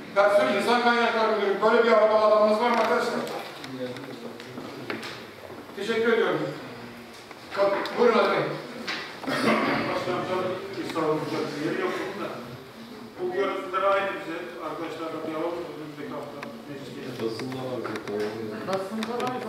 Personel insan kaynakları müdürü. Böyle bir havalı adamımız var mı arkadaşlar? Teşekkür ediyorum. Buyurun adayım. Başkanım çok sorulacak bir yeri yok da. Bu görüntüleri aynı bize arkadaşlarla diyalog önümüzdeki hafta meclis gelir. Basında var. Basında var.